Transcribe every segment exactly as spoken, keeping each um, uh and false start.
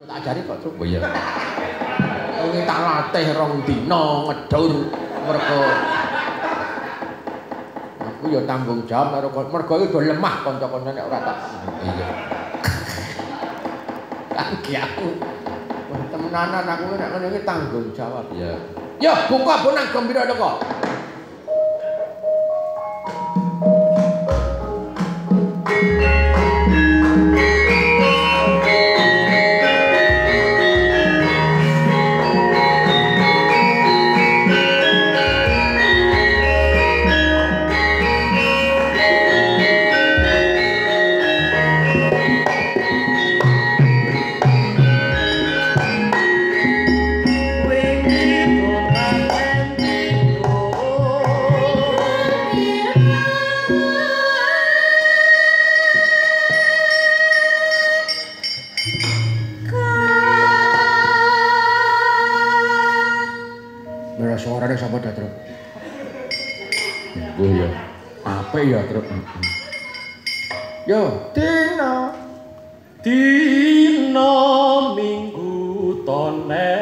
Tak ajari kok, Truk. Oh iya. Wong tak latih rong dina ngedur mergo aku ya tanggung jawab karo mergo iku do lemah kanca-kanca nek ora tak. Iya. Kaki aku. Temenanan aku nek ngene iki tanggung jawab. Iya. Yo buka bonang gembira teko. Suaranya sama dah Truk. Oh ya, apa ya Truk? Yo, dina, dina minggu tone.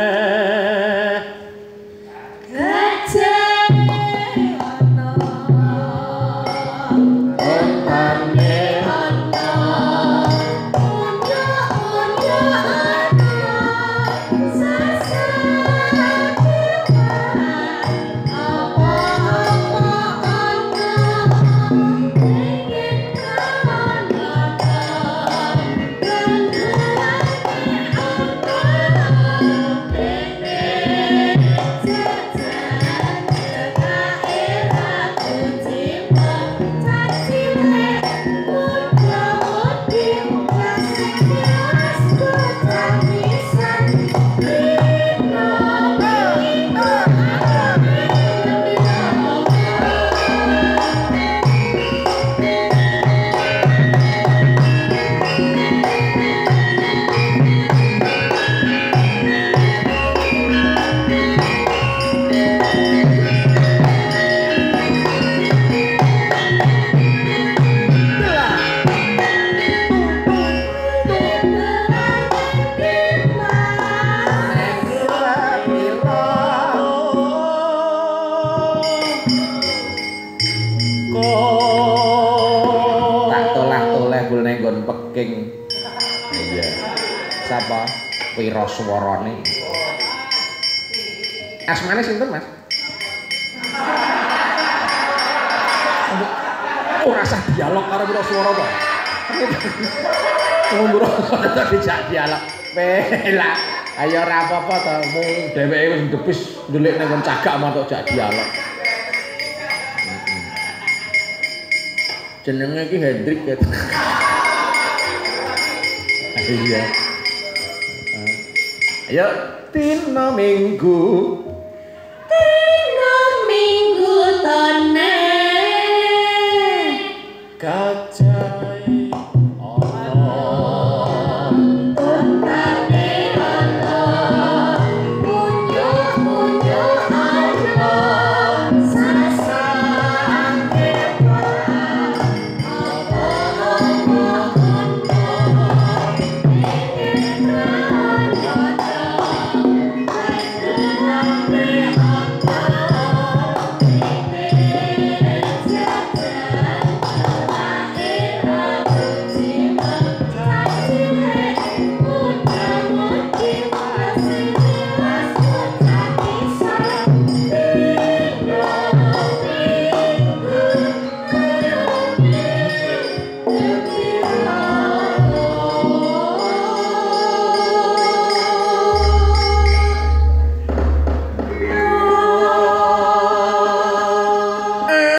Iya. Sapa? Wiraswarane. Asmane sinten, Mas? Ora usah dialog karo Wiraswara to. Ngombro dijak dialog. Pela. Ayo ora apa-apa to, mung dheweke wis ndepis ndelik ning cagak mantuk jak dialog. Jenenge iki Hendrik ya. Iya. Ayo dina minggu